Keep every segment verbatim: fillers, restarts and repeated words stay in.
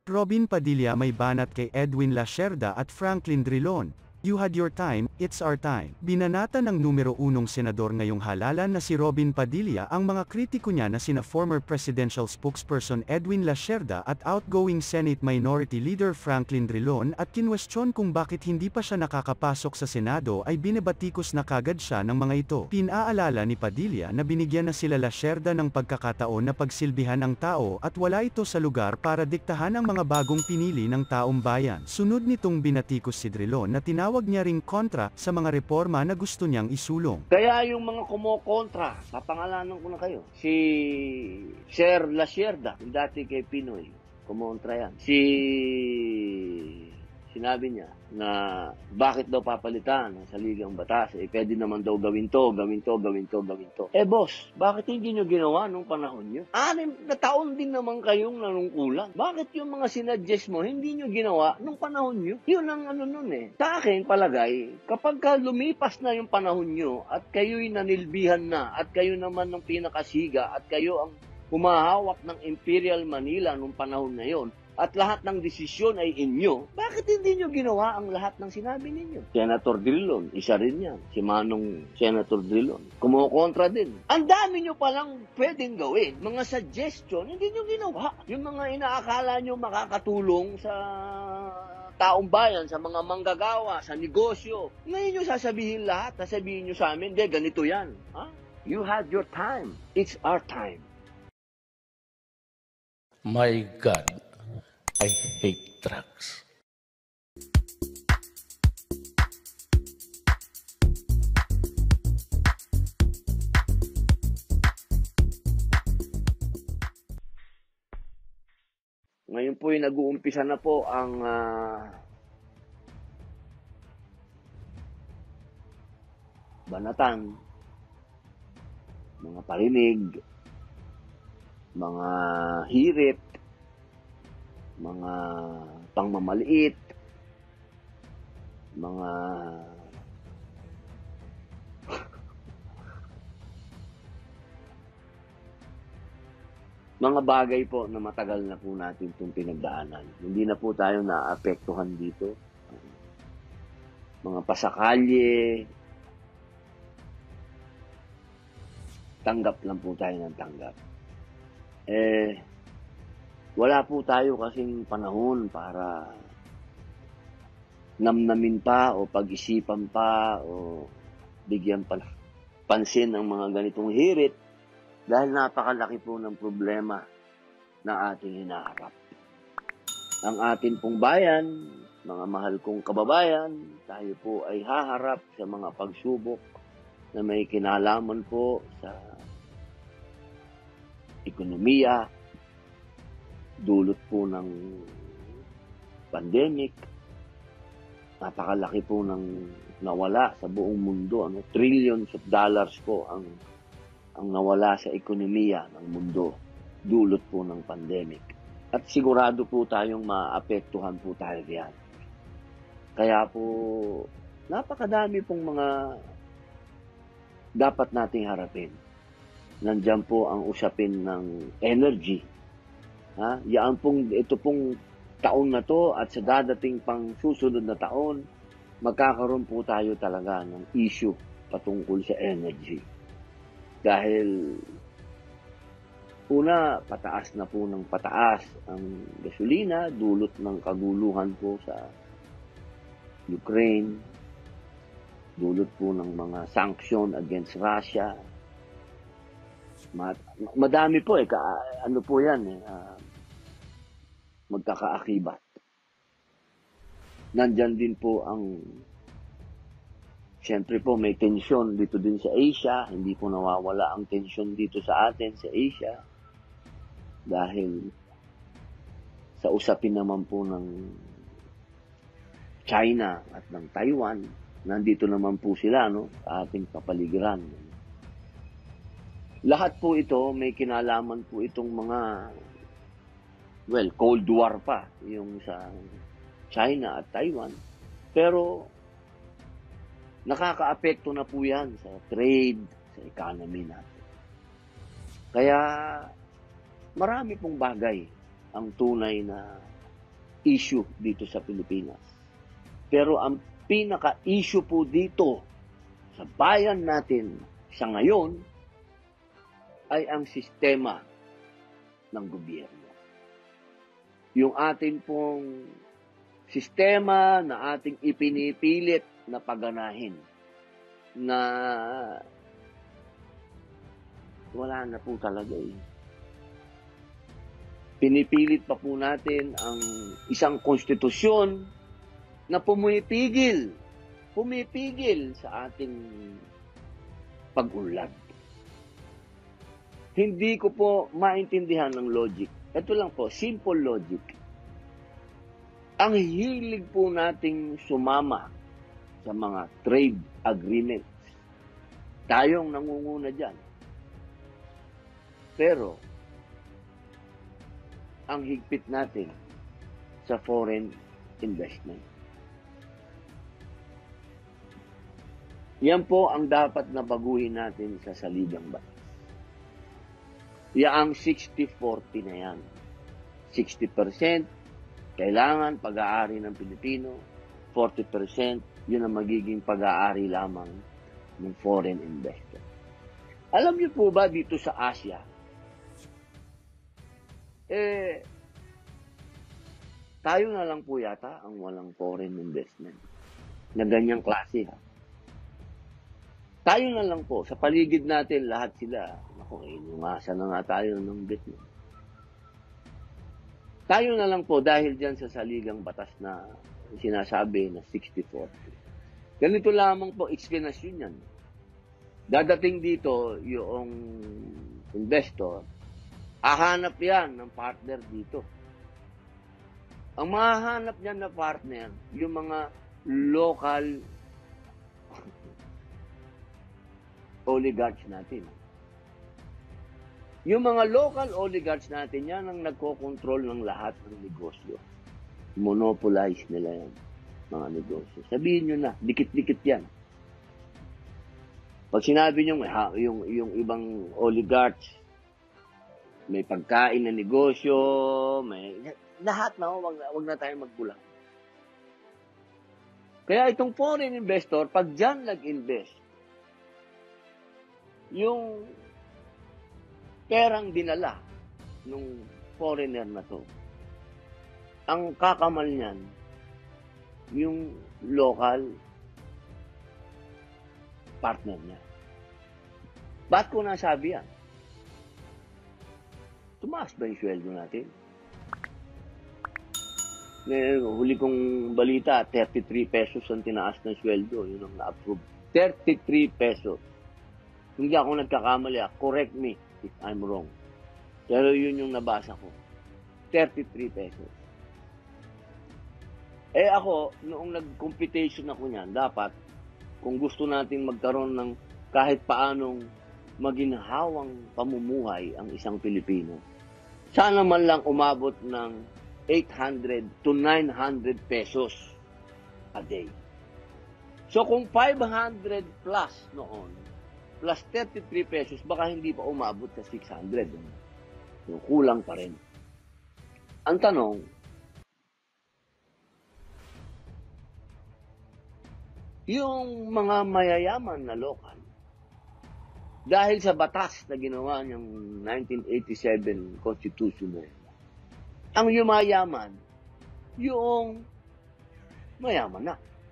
Robin Padilla may banat kay Edwin Lacerda at Franklin Drilon. You had your time, it's our time. Binanata ng numero unong senador ngayong halalan na si Robin Padilla ang mga kritiko niya na sina former presidential spokesperson Edwin Lacerda at outgoing Senate Minority Leader Franklin Drilon at kinwestiyon kung bakit hindi pa siya nakakapasok sa Senado ay binabatikos na kagad siya ng mga ito. Pinaalala ni Padilla na binigyan na sila Lacerda ng pagkakataon na pagsilbihan ang tao at wala ito sa lugar para diktahan ang mga bagong pinili ng taong bayan. Sunod nitong binatikos si Drilon na tinawag Tawag niya ring kontra sa mga reforma na gusto niyang isulong. Kaya yung mga kumokontra, papangalanan ko na kayo, si Sir Lacerda, yung dati kay Pinoy, kumontra yan. Si sinabi niya na bakit daw papalitan ang saligang batas, eh pwede naman daw gawin to, gawin to, gawin to, gawin to. Eh boss, bakit hindi nyo ginawa nung panahon nyo? Anim na taon din naman kayong nanungkulan. Bakit yung mga sinadjust mo, hindi nyo ginawa nung panahon nyo? Yun ang ano nun eh. Sa akin palagay, kapag ka lumipas na yung panahon nyo at kayo'y nanilbihan na at kayo naman ng pinakasiga at kayo ang humahawak ng Imperial Manila nung panahon na yon, at lahat ng desisyon ay inyo, bakit hindi nyo ginawa ang lahat ng sinabi ninyo? Senator Drilon, isa rin yan. Si Manong Senator Drilon. Kumukontra din. Ang dami nyo palang pwedeng gawin. Mga suggestion, hindi nyo ginawa. Yung mga inaakala nyo makakatulong sa taong bayan, sa mga manggagawa, sa negosyo. Ngayon nyo sasabihin lahat, sasabihin nyo sa amin, de, ganito yan. Ha? You had your time. It's our time. My God. I hate drugs. Ngayon po ay nag-uumpisa na po ang uh, banatan, mga parinig, mga hirit, mga pangmamaliit, mga mga bagay po na matagal na po natin itong pinagdaanan. Hindi na po tayo naapektuhan dito. Mga pasakalye, tanggap lang po tayo ng tanggap. Eh, wala po tayo kasing panahon para namnamin pa o pag-isipan pa o bigyan pa pansin ang mga ganitong hirit dahil napakalaki po ng problema na ating hinaharap. Ang atin pong bayan, mga mahal kong kababayan, tayo po ay haharap sa mga pagsubok na may kinalaman po sa ekonomiya, dulot po ng pandemic, napakalaki po ng nawala sa buong mundo, ano, trillions of dollars po ang ang nawala sa ekonomiya ng mundo, dulot po ng pandemic. At sigurado po tayong maapektuhan po tayo diyan. Kaya po, napakadami pong mga dapat nating harapin. Nandiyan po ang usapin ng energy. Ha? Yan pong, ito pong taon na to at sa dadating pang susunod na taon, magkakaroon po tayo talaga ng issue patungkol sa energy. Dahil una, pataas na po ng pataas ang gasolina, dulot ng kaguluhan po sa Ukraine, dulot po ng mga sanction against Russia. Madami po eh, ka, ano po yan eh, uh, magkakaakibat. Nandyan din po ang, siyempre po may tensyon dito din sa Asia, hindi po nawawala ang tensyon dito sa atin sa Asia. Dahil sa usapin naman po ng China at ng Taiwan, nandito naman po sila, no, sa ating kapaligiran. Lahat po ito, may kinalaman po itong mga, well, Cold War pa, yung sa China at Taiwan. Pero, nakaka-apekto na po yan sa trade, sa economy natin. Kaya, marami pong bagay ang tunay na issue dito sa Pilipinas. Pero ang pinaka-issue po dito sa bayan natin sa ngayon ay ang sistema ng gobyerno. Yung ating pong sistema na ating ipinipilit na paganahin na wala na po talaga eh. Pinipilit pa po natin ang isang konstitusyon na pumipigil, pumipigil sa ating pag-unlad. Hindi ko po maintindihan ng logic. Ito lang po, simple logic. Ang hilig po nating sumama sa mga trade agreements. Tayong nangunguna dyan. Pero, ang higpit natin sa foreign investment. Yan po ang dapat na baguhin natin sa saligang batas. Yaang sixty forty na yan. sixty percent kailangan pag-aari ng Pilipino, forty percent yun ang magiging pag-aari lamang ng foreign investor. Alam niyo po ba dito sa Asia, eh, tayo na lang po yata ang walang foreign investment na ganyang klase. Ha? Tayo na lang po, sa paligid natin, lahat sila, naku, inumasa na nga tayo ng Vietnam. Tayo na lang po, dahil dyan sa saligang batas na sinasabi na sixty forty. Ganito lamang po, explanation yan. Dadating dito yung investor, hahanap yan ng partner dito. Ang mahahanap niyan na partner, yung mga local oligarchs natin. Yung mga local oligarchs natin, yan ang nagko-control ng lahat ng negosyo. Monopolize nila yan, mga negosyo. Sabihin nyo na, dikit-dikit yan. Pag sinabi nyo, yung, yung ibang oligarchs, may pagkain na negosyo, may lahat na, wag, wag na tayo magkulang. Kaya itong foreign investor, pag dyan nag-invest, yung perang dinala nung foreigner na to, ang kakamal niyan, yung local partner niya. Ba't ko nasabi yan? Tumaas ba yung sweldo natin? Eh, huli kong balita, thirty-three pesos ang tinaas ng sweldo. Yun ang na-approve. thirty-three pesos. Hindi ako nagkakamali. Correct me if I'm wrong. Pero yun yung nabasa ko. thirty-three pesos. Eh ako, noong nag-competition ako niyan, dapat, kung gusto natin magkaroon ng kahit paanong maginhawang pamumuhay ang isang Pilipino, sana man lang umabot ng eight hundred to nine hundred pesos a day. So kung five hundred plus noon, plus thirty-three pesos, baka hindi pa umabot sa six hundred. So, kulang pa rin. Ang tanong, yung mga mayayaman na lokal, dahil sa batas na ginawa niyang nineteen eighty-seven Constitution na yun, ang yumayaman, yung mayaman na.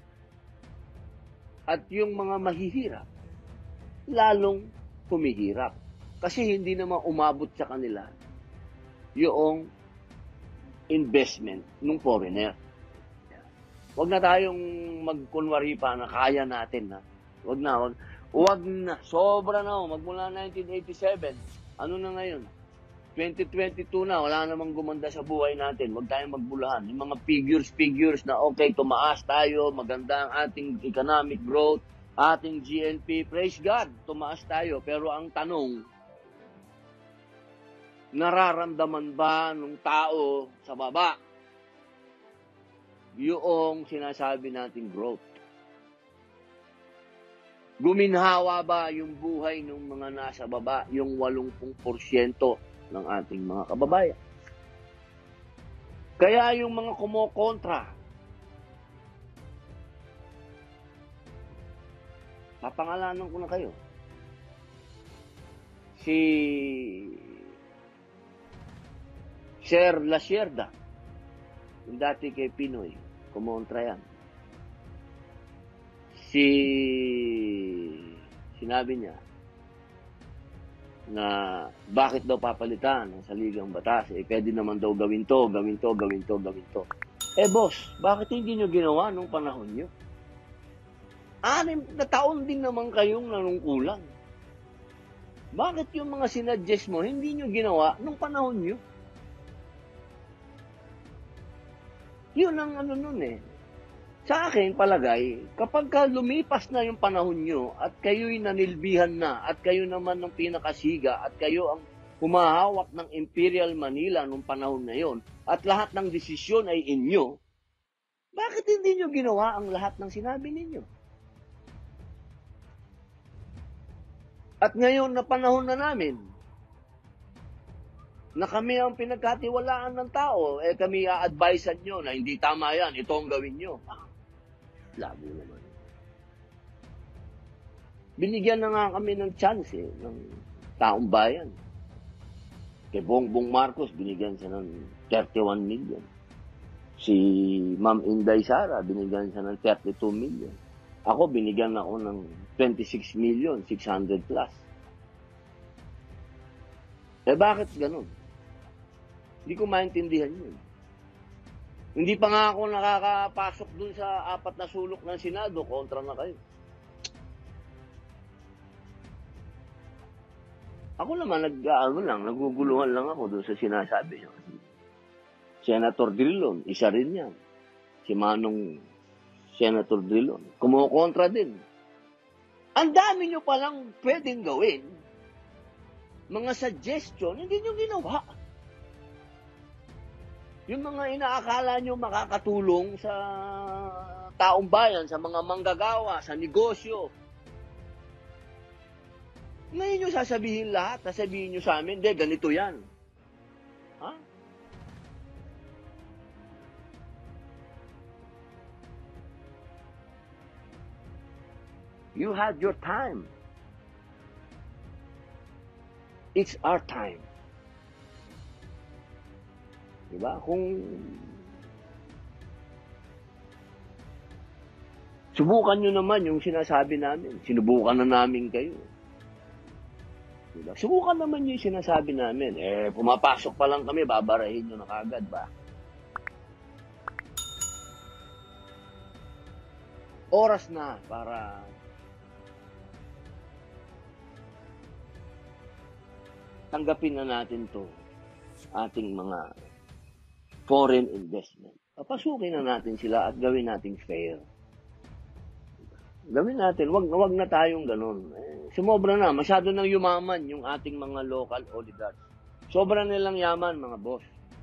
At yung mga mahihirap, lalong humihirap. Kasi hindi naman umabot sa kanila yung investment ng foreigner. Huwag na tayong magkunwari pa na kaya natin. Ha? Huwag na, huwag, huwag na. Sobra na. Magmula nineteen eighty-seven, ano na ngayon? twenty twenty-two na, wala namang gumanda sa buhay natin. Huwag tayong magbulahan. Yung mga figures, figures na okay, tumaas tayo, maganda ang ating economic growth, ating G N P, praise God, tumaas tayo. Pero ang tanong, nararamdaman ba ng tao sa baba yung sinasabi nating growth? Guminhawa ba yung buhay ng mga nasa baba, yung eighty percent ng ating mga kababayan? Kaya yung mga kumokontra, papangalanan ko na kayo. Si Sir Lasierda, yung dati kay Pinoy, kumontra yan. Si, sinabi niya, na bakit daw papalitan ang saligang batas? Eh, pwede naman daw gawin to, gawin to, gawin to, gawin to. Eh, boss, bakit hindi nyo ginawa nung panahon nyo? Anim na taon din naman kayong nanungkulan. Bakit yung mga sinadjust mo, hindi nyo ginawa nung panahon nyo? Yun ang ano nun eh. Sa akin, palagay, kapag ka lumipas na yung panahon nyo at kayo'y nanilbihan na at kayo naman ng pinakasiga at kayo ang humahawak ng Imperial Manila nung panahon na yon at lahat ng desisyon ay inyo, bakit hindi nyo ginawa ang lahat ng sinabi ninyo? At ngayon na panahon na namin, na kami ang pinagkatiwalaan ng tao, eh kami a-advisean nyo na hindi tama yan, ito ang gawin nyo. Ah, labo naman. Binigyan na nga kami ng chance eh, ng taong bayan. Kay Bongbong Marcos, binigyan siya ng thirty-one million. Si Ma'am Inday Sara, binigyan siya ng thirty-two million. Ako, binigyan ako ng twenty-six million, six hundred plus. Eh bakit ganun? Hindi ko maintindihan yun. Hindi pa nga ako nakakapasok dun sa apat na sulok ng Senado, kontra na kayo. Ako naman, nag, ano lang, naguguluhan lang ako dun sa sinasabi niyo. Senator Drilon, isa rin yan. Si Manong Senator Drilon, kumukontra din. Ang dami nyo palang pwedeng gawin. Mga suggestion, hindi nyo ginawa. Yung mga inaakala nyo makakatulong sa taong bayan, sa mga manggagawa, sa negosyo. Ngayon nyo sasabihin lahat, sasabihin nyo sa amin, hindi, ganito yan. Ha? You had your time. It's our time. Diba? Kung subukan nyo naman yung sinasabi namin, sinubukan na namin kayo. Diba? Subukan naman yung sinasabi namin. Eh, pumapasok pa lang kami, babarahin nyo na kagad ba? Oras na para tanggapin na natin to ating mga foreign investment. Papasukin na natin sila at gawin natin fair. Gawin natin, wag, wag na tayong ganun. Eh, sumobra na, masyado nang yumaman yung ating mga local oligarchs. Sobra nilang yaman, mga boss.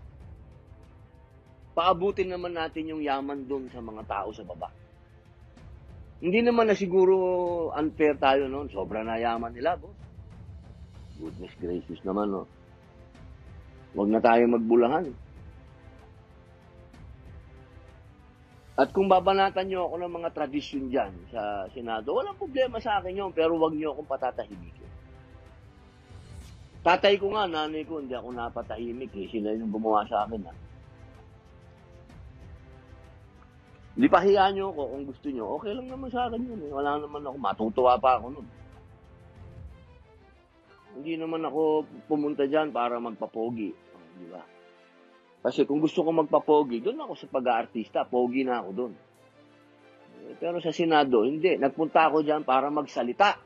Paabutin naman natin yung yaman dun sa mga tao sa baba. Hindi naman na siguro unfair tayo noon. Sobra na yaman nila, boss. Goodness gracious naman, no? Huwag na tayo magbulahan. At kung babanatan nyo ako ng mga tradisyon dyan sa Senado, walang problema sa akin yun, pero huwag nyo akong patatahimikin. Tatay ko nga, nanay ko, hindi ako napatahimik eh. Sila yung gumawa sa akin, ha. Hindi pahiyaan nyo ako kung gusto nyo. Okay lang naman sa akin yun eh. Wala naman ako, matutuwa pa ako nun. Hindi naman ako pumunta dyan para magpapogi. Di ba? Kasi kung gusto ko magpapogi, doon ako sa pag-aartista. Pogi na ako doon. Pero sa Senado, hindi. Nagpunta ako dyan para magsalita.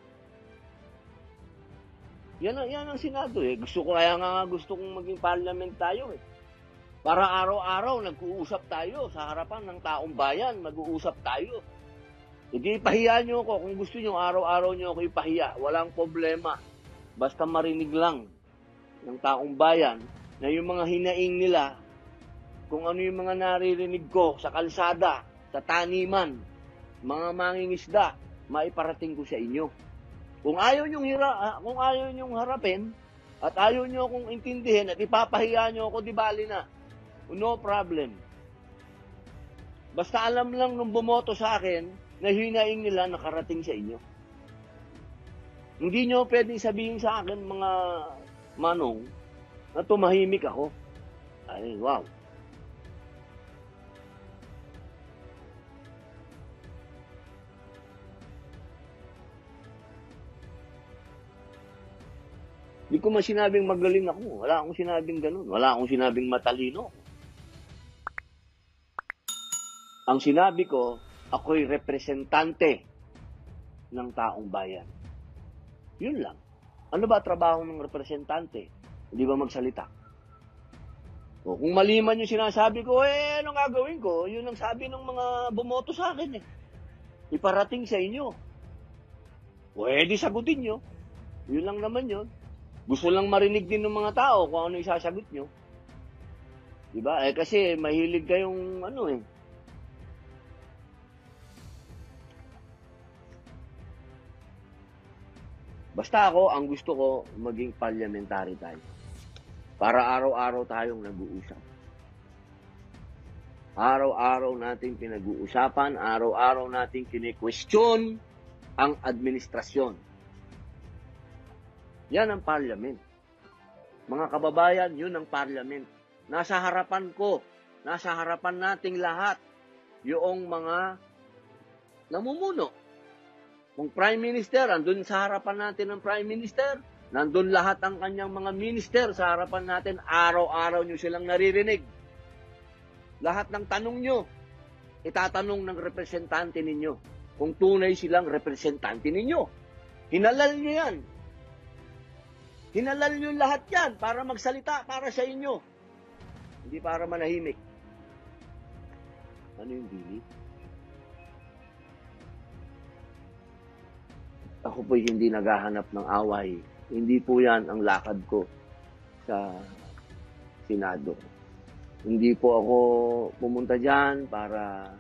Yan ang, yan ang Senado eh. Gusto ko, kaya nga gusto kong maging parliament tayo eh. Para araw-araw nag-uusap tayo sa harapan ng taong bayan. Mag-uusap tayo. Hindi ipahiya nyo ako. Kung gusto nyo, araw-araw nyo ako ipahiya. Walang problema. Basta marinig lang ng taong bayan na yung mga hinaing nila, kung ano yung mga naririnig ko sa kalsada, sa taniman, mga mangingisda, maiparating ko sa inyo. Kung ayaw nyong hira, kung ayaw nyong harapin, at ayaw nyo akong intindihin, at ipapahiya nyo ako, di bali na. No problem. Basta alam lang nung bumoto sa akin na hinaing nila nakarating sa inyo. Hindi nyo pwedeng sabihin sa akin, mga manong, na tumahimik ako. Ay, wow. Hindi ko man sinabing magaling ako. Wala akong sinabing ganun. Wala akong sinabing matalino. Ang sinabi ko, ako'y representante ng taong bayan. Yun lang. Ano ba trabaho ng representante? Hindi ba magsalita? O, kung mali man yung sinasabi ko, eh, anong gagawin ko? Yun ang sabi ng mga bumoto sa akin eh. Iparating sa inyo. Pwede sagutin nyo. Yun lang naman yun. Gusto lang marinig din ng mga tao kung ano isasagot nyo. Diba? Eh kasi mahilig kayong ano eh. Basta ako, ang gusto ko, maging parliamentary tayo. Para araw-araw tayong nag-uusap. Araw-araw nating pinag-uusapan, araw-araw nating kine-question ang administrasyon. Yan ang parliament. Mga kababayan, yun ang parliament. Nasa harapan ko, nasa harapan nating lahat, yung mga namumuno. Kung Prime Minister, andun sa harapan natin ng Prime Minister, nandun lahat ang kanyang mga minister sa harapan natin, araw-araw nyo silang naririnig. Lahat ng tanong nyo, itatanong ng representante ninyo, kung tunay silang representante ninyo. Hinalal nyo yan. Hinalal nyo lahat yan para magsalita para sa inyo. Hindi para manahimik. Ano yung bili? Ako po'y hindi naghahanap ng away. Hindi po yan ang lakad ko sa Senado. Hindi po ako pumunta dyan para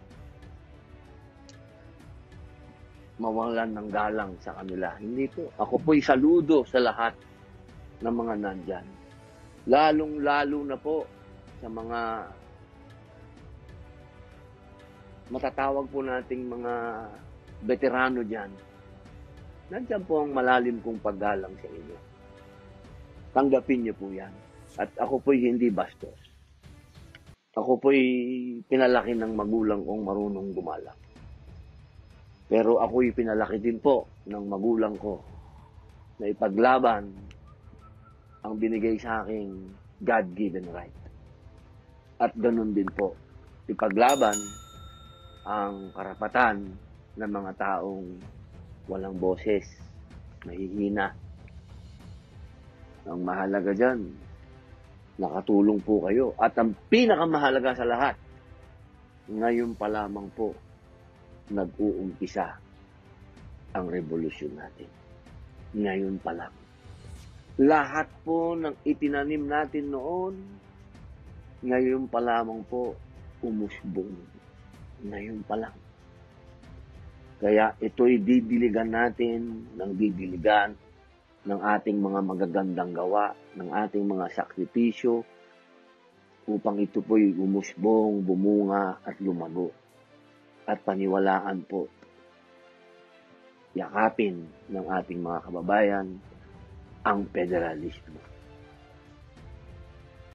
mawalan ng galang sa kanila. Hindi po. Ako po'y saludo sa lahat ng mga nandyan. Lalong-lalo na po sa mga matatawag po nating mga veterano dyan. Nandiyan po ang malalim kong paggalang sa inyo. Tanggapin niyo po yan. At ako po'y hindi bastos. Ako po'y pinalaki ng magulang kong marunong gumalang. Pero ako'y pinalaki din po ng magulang ko na ipaglaban ang binigay sa aking God-given right. At ganun din po, ipaglaban ang karapatan ng mga taong walang boses, mahihina. Ang mahalaga dyan, nakatulong po kayo. At ang pinakamahalaga sa lahat, ngayon pa lamang po, nag-uumpisa ang revolusyon natin. Ngayon pa lang. Lahat po ng itinanim natin noon, ngayon pa lamang po, umusbong. Ngayon pa lang. Kaya ito'y didiligan natin ng didiligan ng ating mga magagandang gawa, ng ating mga sakripisyo, upang ito po'y umusbong, bumunga at lumago. At paniwalaan po, yakapin ng ating mga kababayan ang federalismo.